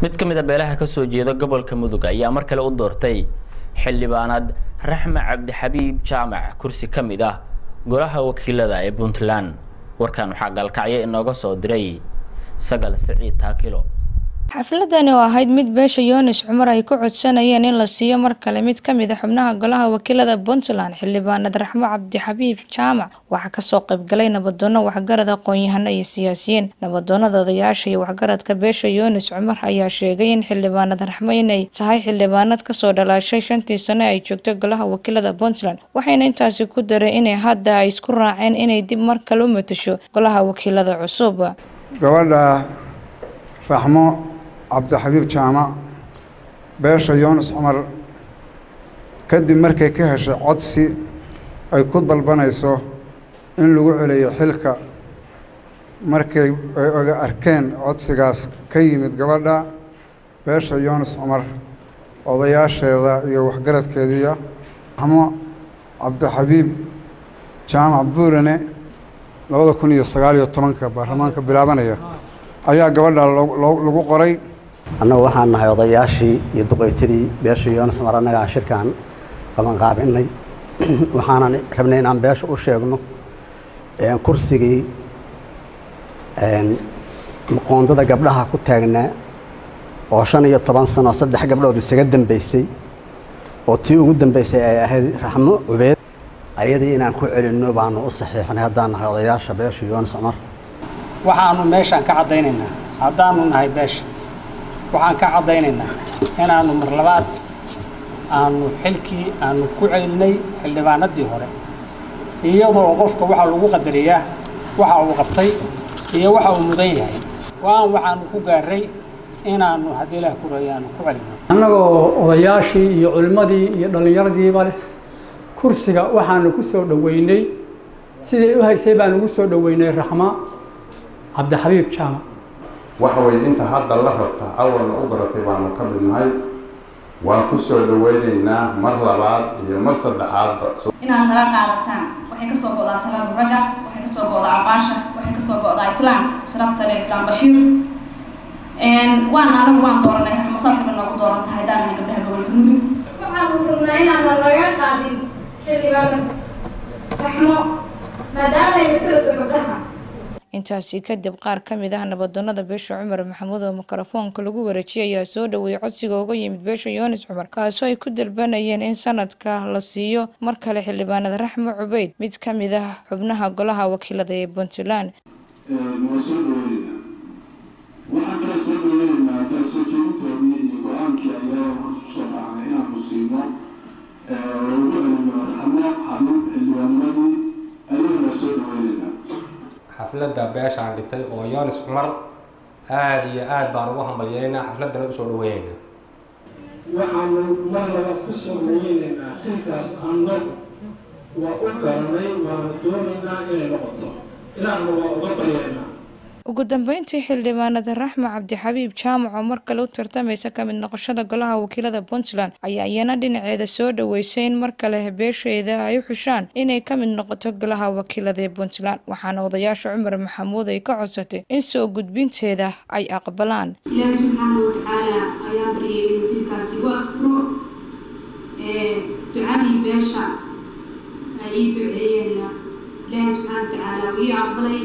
mid ka mid ah beelaha ka soo jeeda gobolka Mudug ayaa mar kale u doortay xildhibaanad Raxma Cabdi Xabiib Jaamac kursi ka mid ah golaha wakiilada ee Puntland. warkan waxa galkacyo inooga soo diray Sagal Saciid Taakilo. xafladani oo ahayd mid beesha Yoonis Cumar ay ku codsanayeen in la siiyo mar kale mid ka mid ah xubnaha golaha wakiilada Puntland xildhibaanad Raxma Cabdi Xabiib Jaamac waxa ka soo qayb galay nabadoono waxgarad aqoon-yahano iyo siyaasiyiin. nabadoonada odayaasha iyo waxgaradka beesha Yoonis Cumar ayaa sheegay in xildhibaanad Raxma inay tahay xildhibaanad ka soo dhalashay 5 sano ay joogto golaha wakiilada Puntland, waxayna intaasi ku daray inay hadda ay isku raaceen inay dib mar kale u matasho golaha wakiilada cusub. gabadha Raxmo Cabdi Xabiib Jaamac beesha Yoonis Cumar kadib markay ka heshay codsi ay ku dalbanayso in lagu celiyo xilka markay ay arkeen codsigaas ka yimid gabadha beesha Yoonis Cumar odayaasheeda iyo waxgaradkeeda Raxmo Cabdi Xabiib Jaamac Buurane 2019 baarlamaanka bilaabanaya ayaa gabadha lagu qoray. annagu waxaan nahay odayaashii iyo duqeytadii beesha Yoonis Cumar annaga shirkaan qaban qaabinay waxaan rabnay inaan beesha u sheegno kursigii qoondada gabdhaha ku taagnaa oo 15 sano 3 gabdhood isaga dambeysay oo tii ugu dambeysay ay ahayd Raxmo Cubeed ayadii inaan ku celino baanu u saxiixnay haddaan nahay odayaasha beesha Yoonis Cumar. waxaanu meeshaan ka cadaynaynaa haddaanu nahay beesha waxaan ka cadaynaynaa inaanu mar labaad aanu xilkii aanu ku celinay xildhibaanadii hore iyadoo qofka waxa lagu qadariyaa waxa uu qabtay iyo waxa uu mudan yahay waxaanu ku gaaray inaanu hadii la kurayaan ku celino annagoo odayaashii iyo culimadii iyo dhalinyaradii leh kursiga waxaanu ku soo dhaweynay sidii u haysay baan ugu soo dhaweynay Raxma Cabdi Xabiib Jaamac. waxaway inta hadda la rabta awalna u garatay baanu ka midnahay waan ku soo dhaweynaynaa mar labaad iyo mar saddexaad inaad naga qaadataan waxay ka soo go'daa talada ragga waxay ka soo go'daa abaasha waxay ka soo go'daa islaam sharafta leh islaam bashiir waan dooranay Raxmo saasba noogu dooran tahay daan gabdhaha gobolka Mudug waxaan rabnaa inaan laga qaadin xildhibaanad Raxmo maadaama ay matasho gabdhaha. intaasi kadib qaar ka mid ah nabadoonada beesha Cumar Maxamuud oo mikrofoonka lagu wareejiyay ayaa soo dhaweeyay codsiga uga yimid beesha Yoonis Cumar kaasoo ay ku dalbanayeen in sanadka la siiyo mar kale xildhibaanad Raxmo Cubeyd mid ka mid ah xubnaha golaha wakiilada ee Puntland. waxaan kala soo dhaweynaa taasoo jeedintoodii iyo go'aankii ay leedahay soo raacay inaanu siino ugu celino Raxmo Xabiib xildhibaanadii ayagana soo dhaweynaa. xafladda beeshaan dhigtay oo Yoonis Cumar aad iyo aad baan ugu hambalyeynaa xafladana u soo dhaweynaa. waxaanu mar labaad ku soo dhaweynaynaa xilkaas annagu waa u garanay waan doonaynaa inay noqoto ilaahna waa uga baryaynaa. ugu dambeyntii xildhibaanad Raxma Cabdi Xabiib Jaamac oo mar kale u tartamaysa ka mid noqoshada golaha wakiilada Puntland ayaa iyana dhinaceeda soo dhaweysay in mar kale beesheeda ay u xushaan inay ka mid noqoto golaha wakiilada Puntland, waxaana odayaasha Cumar Maxamuud ay ka codsatay in soo gudbinteeda ay aqbalaan. Ilaahay subxaanahu wa ta'aala ayaa bariyay inuu xilkaasi u astro ducadii beesha ay duceeyeen Ilaahay subxaanahu wa ta'aala wuu aqbalay.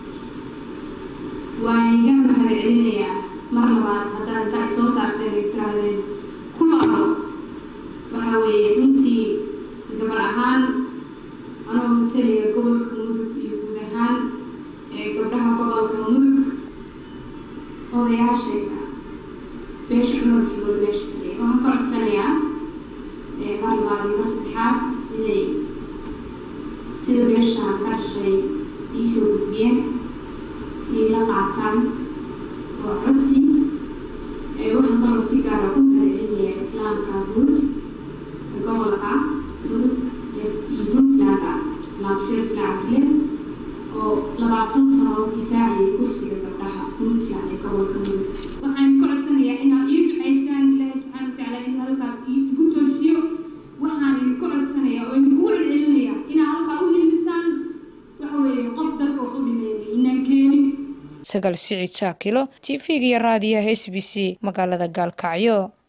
waan iga mahadcelinayaa mar labaad haddaan inta ay soo saarteen ay tirahdeen ku laabo waxa weeye runtii gabar ahaan anoo matalaya gobolka Mudug iyo guud ahaan gabdhaha gobolka Mudug odayaashayda beesha Cumar Maxamuud meesha fadhiya waxaan ka codsanayaa mar labaad iyo mar saddexaad inay sida beeshaan ka dhashay ii soo gudbiyeen ila qaataan oo codsi waxaan kaloo si gaar ah u mahadcelinayaa islaamka guud gobolka Mudug iyo Puntland islaam shir islaamkile oo 20 sano difaacay kursiga gabdhaha Puntland ee gobolka Mudug. waxaan ku codsanayaa inaad ii duceysaan Ilaahay subxaanahu wa ta'aala inuu halkaas igu toosiyo. waxaan idinku codsanayaa oo idinku celcelinayaa inaad halkaa u hilisaan waxa weeye qof dalka wax u dhimeeyay inaan keenin Sagal Siciid Shaakilo TV iyo raadiyaha SBC magaalada Gaalkacyo.